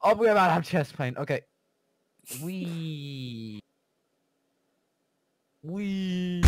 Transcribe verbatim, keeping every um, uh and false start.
Oh, we're about to have chest pain. Okay. We. We.